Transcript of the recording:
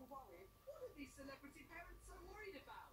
worried. What are these celebrity parents so worried about?